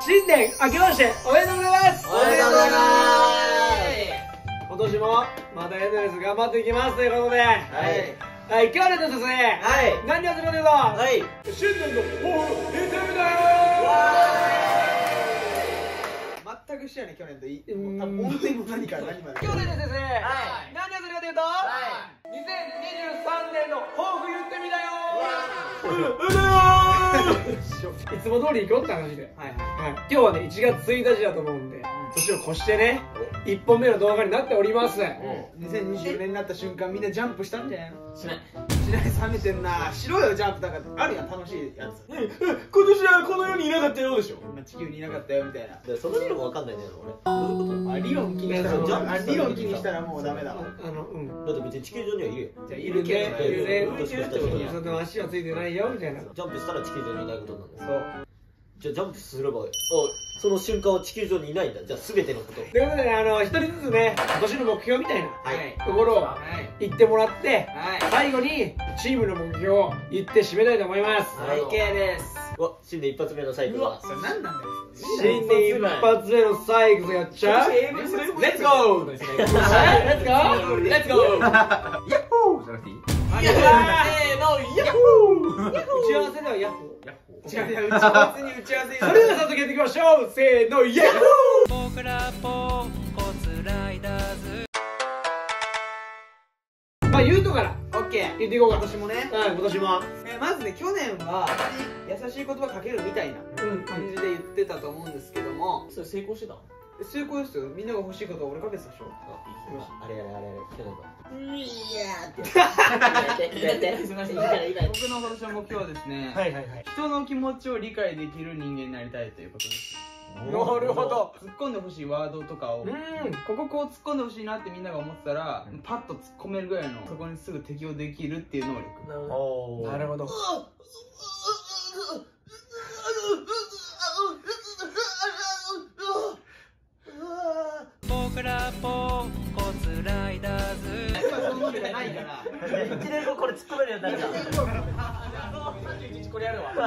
新年明けましておめでとうございます。 おめでとうございます。 今年もまたエンドレス頑張っていきますということで、はい、今日のですね、何をするかというと、新年の抱負言ってみたよ。 全く一緒やね、去年と本当にも何から何まで。 今日でですね、何をするかというと、2023年の抱負言ってみたよ。いつも通り行こうって話で、今日はね1月1日だと思うんで、年を越してね1本目の動画になっております。 2024年になった瞬間みんなジャンプしたんじゃないの？しない冷めてんな。しろよジャンプ。だからあるやん、楽しいやつ。今年はこの世にいなかったよでしょ。地球にいなかったよみたいな。 その理論わかんないんだよ俺。どういうこと？ 理論気にしたら理論気にしたらもうダメだわ。 だって別に地球上にはいるよ。 じゃあいるけどいるね。 その足はついてないよみたいな。 ジャンプしたら地球上にいないことなんだよ。 そう。 じゃあジャンプすればその瞬間は地球上にいないんだ。じゃあ全てのこと。 ということで一人ずつね今年の目標みたいなところを言ってもらって、最後にチームの目標を言って締めたいと思います。 OK です。 新年一発目のサイクルは。 それ何なんだよ。 新年一発目のサイクルやっちゃう。レッツゴー。レッツゴー。レッツゴー。ヤッホーじゃなくていい？せーのヤッホー。打ち合わせではヤッホー。 違う、打ち合わせに打ち合わせ。 それでは早速やっていきましょう。せーのヤッホー。 僕らポンコツライダーズ。 まあ言うとから OK 言っていこうか。 今年もね。 今年もまずね、去年は優しい言葉かけるみたいな感じで言ってたと思うんですけども、 それ成功してた？ 成功ですよ。みんなが欲しいことは俺かけてたでしょ。 あれ去年だ。 僕の今年の目標はですね、人の気持ちを理解できる人間になりたいということです。 なるほど。 突っ込んでほしいワードとかをこう突っ込んでほしいなってみんなが思ってたらパッと突っ込めるぐらいの、そこにすぐ適応できるっていう能力。 なるほど。 僕らポンコツライダーズ。 今その能力がないから 1年後これ突っ込めるようになるから。 これやるわ。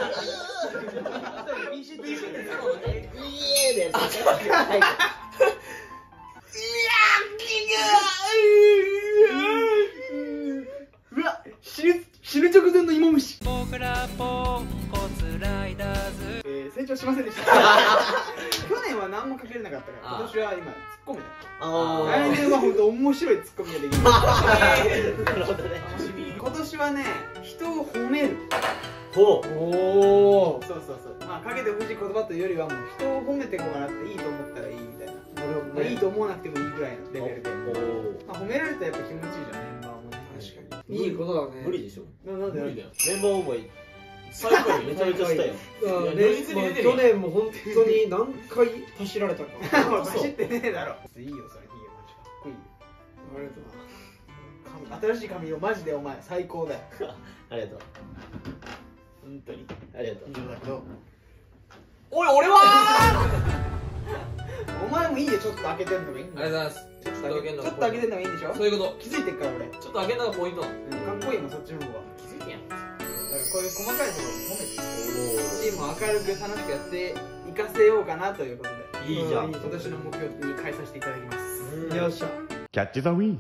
死ぬ直前の芋虫。 僕らポンコツライダーズ。 成長しませんでした。去年は何もかけれなかったから、今年は今突っ込めた。来年は本当面白い突っ込みができる。 なるほどね。 今年はね、人を褒める。 ほう。 おお。そう。まあかけてほしい言葉というよりはもう人を褒めてこうかなって、いいと思ったらいいみたいな。まあいいと思わなくてもいいぐらいのレベルで。まあ褒められたらやっぱ気持ちいいじゃん、メンバーもね。確かに。 いいことだね。 無理でしょ。 なんで無理だよ。メンバー思い最高にめちゃめちゃしたよ。 去年も本当に何回走られたか。 走ってねえだろ。いいよそれ、いいよマジかっこいいよ。 ありがとうな。新しい髪をマジでお前最高だよ。 ありがとう。本当にありがとう。 以上だけど。 おい俺は。 お前もいいよ、ちょっと開けてんのがいいんだよ。 ありがとうございます。ちょっと開けてんのがいいんでしょ。 そういうこと。 気づいてっから俺。 ちょっと開けたのがポイントなの。 かっこいいもんそっちの方が。 気づいてやん。 だからこういう細かいところを褒めてチームを明るく楽しくやっていかせようかなということで、 いいじゃん。 今年の目標に変えさせていただきます。 よっしゃ。 キャッチザウィン。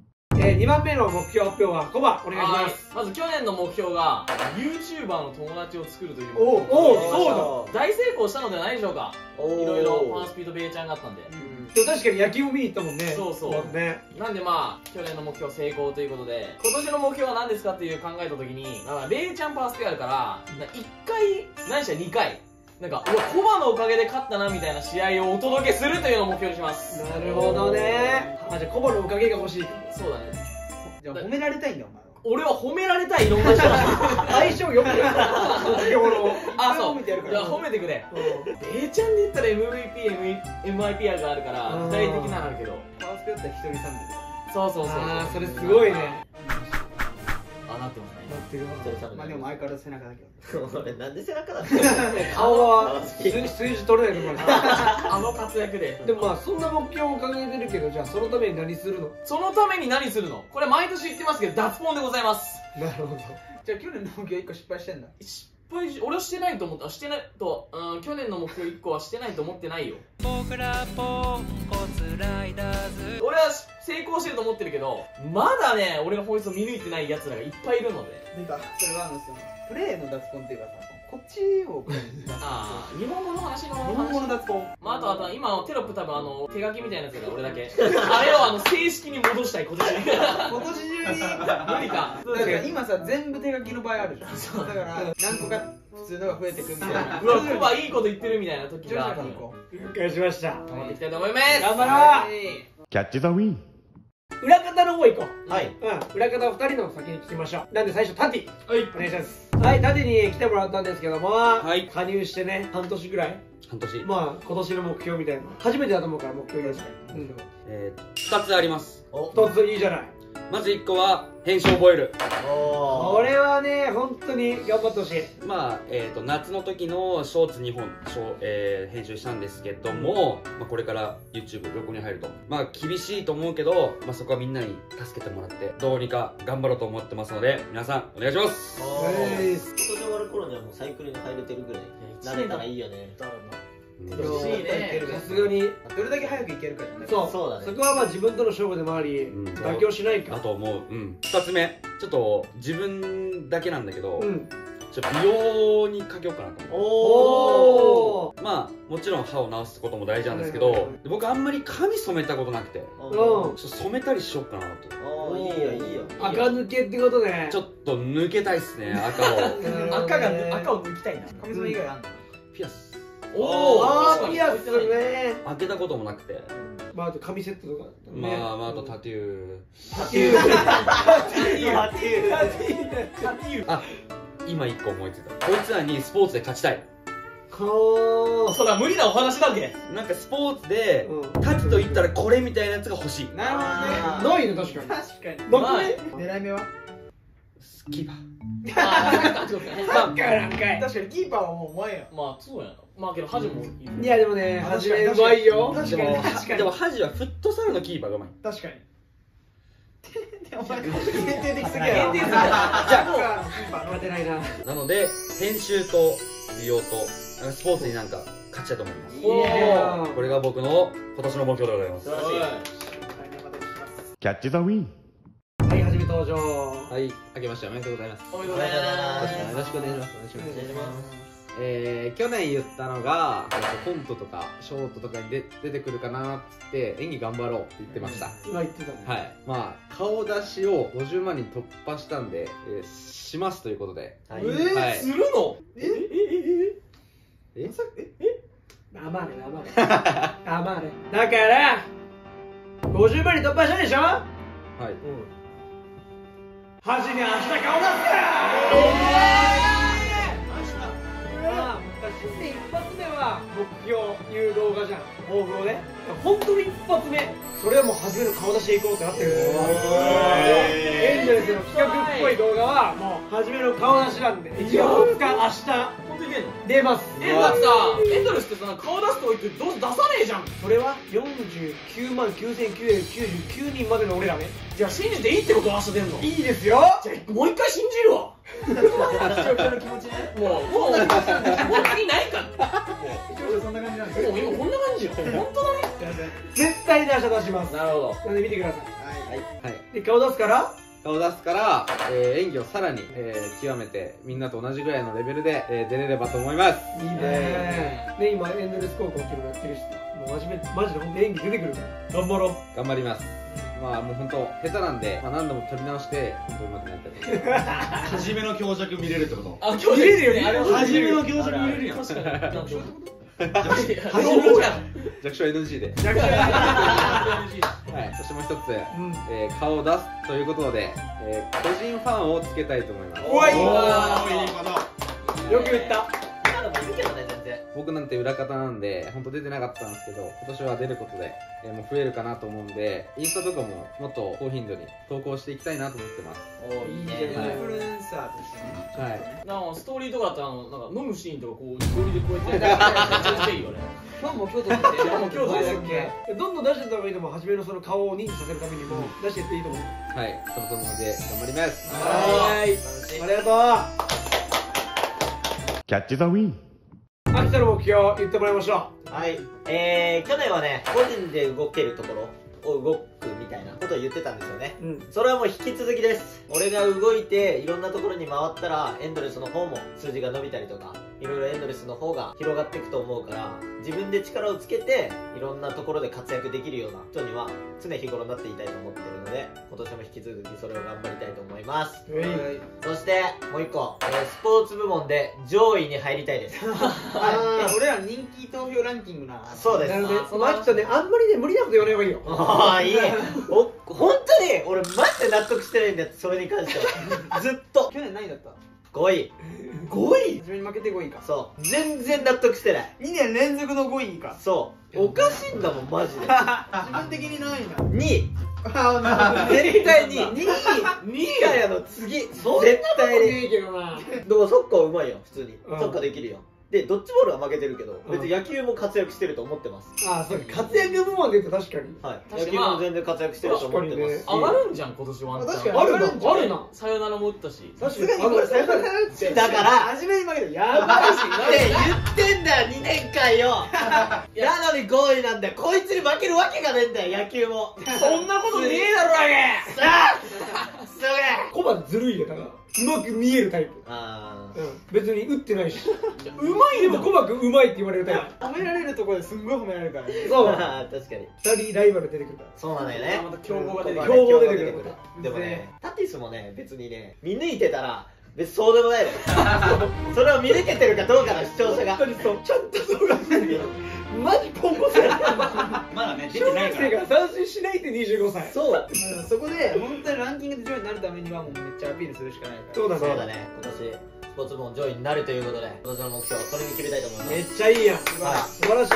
2番目の目標発表はコバお願いします。 まず去年の目標が YouTuber の友達を作るという。 おお、そうだ。大成功したのではないでしょうか。いろいろファンスピードベイちゃんがあったんで。 でも確かに野球も見に行ったもんね。 そうね。なんでまあ去年の目標成功ということで、今年の目標は何ですかっていう考えた時に、ベイちゃんパースペあるから1回ないしは2回なんかコバのおかげで勝ったなみたいな試合をお届けするというのを目標にします。 なるほどね。じゃあコバのおかげが欲しい。 そうだね。 じゃあ褒められたいんだお前は。 俺は褒められたい、いろんな人相性よくね。 あ、そう。いや褒めてくれ。ベイちゃんで言ったら MVP、MIP があるから具体的なのあるけど、 ファーストやったら一人3秒とかね。 そう。 ああ、それすごいね。 あ、なってますね。 なってるわ。 まあでも相変わらず背中だけど。 俺なんで背中だった顔は数字取れないとか。 あの活躍で。 でもまあそんな目標を掲げてるけど、じゃあそのために何するの？ そのために何するの？これ毎年言ってますけど脱ポンでございます。 なるほど。 じゃあ去年の目標1個失敗してんだ。 失ぱい俺はしてないと思った。してないと、去年の目標1個はしてないと思ってないよ。 僕らポンコツライダーズ。 俺は成功してると思ってるけど、まだね俺が法律を見抜いてない奴らがいっぱいいるので。 なんかそれはそのプレーの脱コンっていうかさ、こっちをああ、日本語の話の日本語の脱コン。 まあ、あと今テロップ多分手書きみたいなやつが俺だけあれを正式に戻したい今年今年中に無理か。 だから今さ全部手書きの場合あるじゃん。だから何個か普通のが増えてくみたいな。 うわコバいいこと言ってるみたいな時徐々 がにこう了解しました。 頑張っていきたいと思います。 頑張ろう。 キャッチザウィン。 裏方の方行こう。 はい。 裏方2人の先に聞きましょう。なんで最初タティ、 はいお願いします。はい、タティに来てもらったんですけども、 い加入してね半年ぐらい、 半年。 まあ今年の目標みたいな初めてだと思うから目標言うし、 2つあります。 一ついいじゃない。 まず1個は編集を覚える。 これはね本当に頑張ってほしい。 まあ夏の時のショーツ2本編集したんですけども、まあ、これから YouTube 横に入るとまあ厳しいと思うけど、まあ、そこはみんなに助けてもらってどうにか頑張ろうと思ってますので皆さんお願いします。 今年終わる頃にはもうサイクルに入れてるぐらい慣れたらいいよね。 欲しいね。 さすがにどれだけ早くいけるかじゃない。 そうだね。 そこはまあ自分との勝負でもあり、妥協しないか。 だと思う。2つ目ちょっと自分だけなんだけど、ちょっと美容にかけようかなと思おう。まあもちろん歯を直すことも大事なんですけど、僕あんまり髪染めたことなくてちょっと染めたりしようかなと。 いいよいいよ。 赤抜けってことね。 ちょっと抜けたいっすね、赤を。 赤を抜きたいな。 髪染め以外あんの？ ピアスおあピアスね。 開けたこともなくて、 まああと髪セットとかまああとタトゥー。あ、今1個思いついた。こいつらにスポーツで勝ちたい。 そそれは無理なお話だけ。 なんかスポーツでタチと言ったらこれみたいなやつが欲しい。 なるほないね確かに。 どね。確かに。 僕ね狙い目は？ キーパー。 サッカーなんかい。 確かにキーパーはもううまいやん。 まあそうやな。まあけど恥もいる。 いやでもね初めうまいよ。 確かに確かに。 でもハジはフットサルのキーパーがうまい。 確かに。お前限定的すぎやろ。 限定すぎやろ。 じゃあ勝てないな。 なので編集と美容となんかスポーツになんか勝ちたいと思います。 いいね。 これが僕の今年の目標でございます。 キャッチザウィン。 はい初め登場。 はい、明けましておめでとうございます。 おめでとうございます。 よろしくお願いします。お願いします。 お願いします。 去年言ったのが、コントとかショートとかに出てくるかなっつって演技頑張ろうって言ってました。 今言ってたね。 はい。まあ、顔出しを50万人突破したんで、しますということで。 はい。 はい。 するの？ 黙れ黙れ。黙れ。だから50万人突破したでしょ。 はい。 恥に明日顔出すから新年一発目は目標いう動画じゃん、抱負をね。本当に一発目それはもう初めの顔出しでいこうってなってるんですよ。エンゼルスの企画っぽい動画はもう初めの顔出しなんで1月2日明日本当に出んの？ 出ます。 だってさ、エンドレスってさ顔出すと言ってどうせ出さねえじゃん。 それは49万9999人までの俺らね。 じゃあ信じていいってこと？明日出んの？ いいですよ。 じゃあもう一回信じるわ。 視聴者の気持ちね。 もう次ないから視聴者そんな感じなんですよ。 もう今こんな感じよ。本当だね。 絶対に明日出します。 なるほど。 なんで見てくださはい。 はい。 い。で顔出すから顔出すから、演技をさらに、極めてみんなと同じぐらいのレベルで、出れればと思います。 いいね。で今エンドレス高校っていうのやってるし、もう真面目マジで本当演技出てくるから頑張ろう。 頑張ります。まあもう本当下手なんで、まあ、何度も撮り直して本当上手くなりたいと思います。 初めの強弱見れるってこと？ あ、今日見れるよね。 初めの強弱見れるやん。 確かに。 初めのじゃん。 弱小 NG で。 逆にはい。そしてもう一つ、顔を出すということで、個人ファンをつけたいと思います。 おい。 いいこと。 よく言った。 今でもいるけどね全然。 僕なんて裏方なんで本当出てなかったんですけど、今年は出ることで、もう増えるかなと思うんで、インスタとかももっと高頻度に投稿していきたいなと思ってます。 いいね。 インフルエンサーとしてね。 はい。 なんかストーリーとかだったらなんか飲むシーンとかこうストーリーでこうやってやっていいよね。 今日も京都だって。 いやもう京都ですだっけ。 どんどん出していった方がいいと思う。初めのその顔を認知させるためにも出していっていいと思う。 はい。そのつもりで頑張ります。 はい。ありがとう。 Catch the Wind。 秋田の目標言ってもらいましょはい、去年はね、個人で動けるところを動くみたいなことを言ってたんですよね。それはもう引き続きです。俺が動いていろんなところに回ったらエンドレスの方も数字が伸びたりとか、いろいろエンドレスの方が広がっていくと思うから、自分で力をつけていろんなところで活躍できるような人には常日頃になっていたいと思っているので、今年も引き続きそれを頑張りたいと思います。そしてもう一個、スポーツ部門で上位に入りたいです。 俺ら人気投票ランキングな。 そうです。 う。秋田ね、あんまりね無理なこと言わない方がいいよ。 ああ、いい。本当に俺マジで納得してないんだよ、それに関しては。ずっと去年何だった 5位。5位？ 初めに負けて5位か。 そう、全然納得してない。 2年連続の5位か。 そう、おかしいんだもんマジで。 自分的に何位だ。 2位。絶対に2位かやの次、絶対に。 いいけどな。 だからサッカーはうまいよ、普通に。サッカーできるよ。で、ドッジボールは負けてるけど、別に野球も活躍してると思ってます。 ああ、そうか、活躍部門で言うと確かに。 はい。野球も全然活躍してると思ってます。 上がるんじゃん今年ワンチャン。 確かにあるな。 さよならも打ったし。 確かにこれさよならってだから初めに負けたやばいし。 って言ってんだよ、2年間よ。なのに5位なんだよ。こいつに負けるわけがねえんだよ、野球も。 そんなことねえだろ、あげ。 さあ、すげえ。 コバずるいよ、だからうまく見えるタイプ。別に打ってないし。うまいでもコバくんうまいって言われるタイプ。 褒められるところですんごい褒められるからね。 そう。 確かに 2人ライバル出てくるから。 そうなんだよね。 また競合が出てくる。 競合出てくる。 でもね、タティスもね、別にね、見抜いてたら別にそうでもないのよ。それを見抜けてるかどうかの視聴者が。 本当にそう、ちゃんとそうなんだけどマジポンコツや。 まだね、出小てない学から。 生が三振しないって25歳。 そうそこで本当にランキングで上位になるためにはもうめっちゃアピールするしかないから。 そうだね。 そうだね。今年スポーツ部門上位になるということで、今年の目標これに決めたいと思います。 めっちゃいいやん。素晴らしい。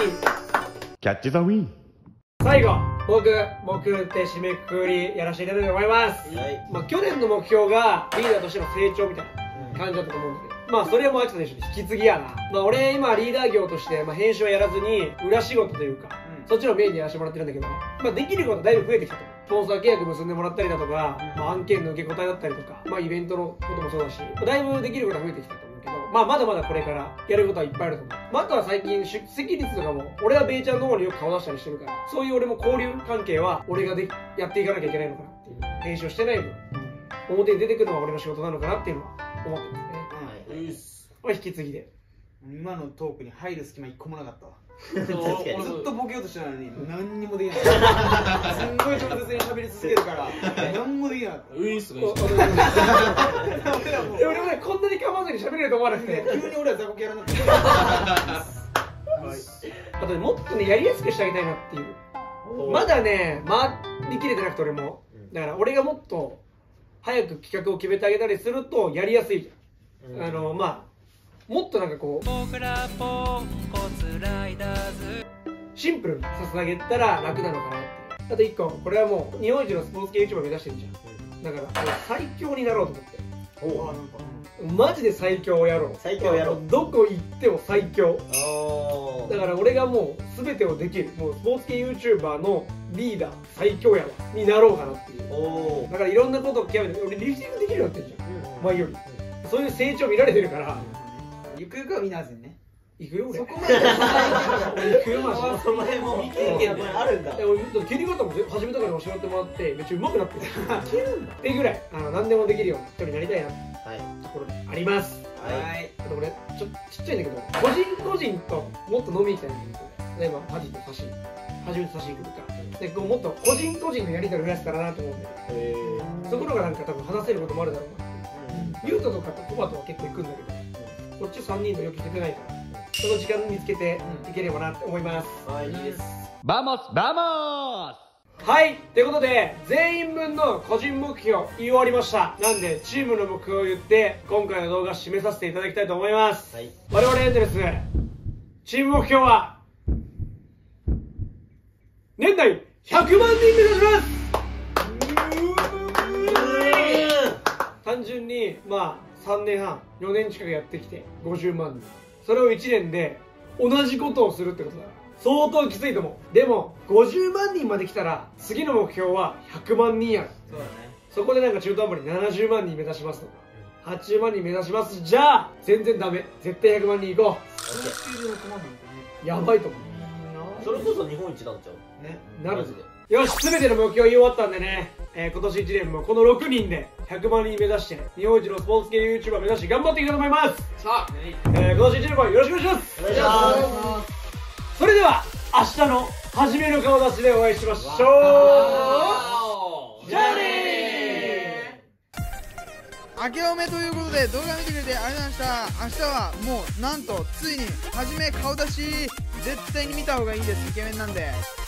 Catch the Wind。 最後、僕って締めくくりやらせていただきたいと思います。まあ去年の目標がリーダーとしての成長みたいな感じだったと思うんだけど、まあそれはもう秋田選手の引き継ぎやな。まあ俺今リーダー業として、まあ、編集はやらずに裏仕事というか、そっちのメインでやらせてもらってるんだけど、まあできることだいぶ増えてきたと。スポンサー契約結んでもらったりだとか、まあ案件の受け答えだったりとか、まあイベントのこともそうだし、だいぶできることが増えてきたと思うけど、まあまだまだこれからやることはいっぱいあると思う。まああとは最近出席率とかも、俺はベイちゃんの方によく顔出したりしてるから、そういう俺も交流関係は俺がやっていかなきゃいけないのかなっていう。編集をしてない分、表に出てくるのは俺の仕事なのかなっていうのは思ってますね。これ引き継ぎで。 今のトークに入る隙間1個もなかったわ。 確かにずっとボケようとしてたのに何にもできない。すんごい上手に喋り続けるから何もできなかった。 ウイスがいい。 俺もね、こんなに構わずに喋れると思わなくて、 急に俺は雑魚キャラになってる。 あとね、もっとね、やりやすくしてあげたいなっていう。まだね、回りきれてなくて俺も。だから俺がもっと早く企画を決めてあげたりするとやりやすいじゃん。まあもっとなんかこう僕らポンコツライダーズシンプルにさせてあげたら楽なのかなっていう。あと1個、これはもう日本一のスポーツ系 YouTuber 目指してるじゃん。だから最強になろうと思って。マジで最強をやろう。 最強をやろう。 どこ行っても最強。だから俺がもう全てをできる、もうスポーツ系 YouTuber のリーダー最強やわになろうかなっていう。だからいろんなことを極めて、俺リフティングできるようになってるじゃん、前より。そういう成長見られてるから、 ゆくゆくはみなずにね。 行くよ俺。 そこまで俺行くよマジで。 お前もう未経験あるんだ。 俺切り方も始めたから教えてもらってめっちゃ上手くなってる。いけるんだっていうぐらい何でもできるような人になりたいなところあります。あと俺ちっちゃいんだけど、個人個人ともっと飲みに行きたいんだけど、例えばハジとサシ初めて差しに来るかで、こうもっと個人個人のやり取りを増やせたらなと思うんで、そこのがなんか多分話せることもあるだろうなって。ユートとかとコバとは結構行くんだけど、こっち3人のよく聞けてないから、その時間見つけていければなって思います。 はい、いいです。 バモスバモス。 はい、ということで全員分の個人目標言い終わりました。なんでチームの目標を言って今回の動画締めさせていただきたいと思います。はい、我々エンゼルスチーム目標は年内100万人目指します。単純にまあ3年半4年近くやってきて50万人、それを1年で同じことをするってことだから相当きついと思う。でも50万人まで来たら次の目標は100万人やる。そうだね。そこでなんか中途半端に70万人目指しますとか 80万人目指します。じゃあ全然ダメ、絶対100万人いこう。やばいと思う。 それこそ日本一なんちゃうね。 なるよし、全ての目標言い終わったんでね、今年1年もこの6人で100万人目指して日本一のスポーツ系 YouTuber 目指して頑張っていきたいと思います。 さあ、 今年1年もよろしくお願いします。 お願いします。 それでは明日の初めの顔出しでお会いしましょう。じゃあねー。 明けおめということで動画見てくれてありがとうございました。明日はもうなんとついに初め顔出し、絶対に見た方がいいです。イケメンなんで。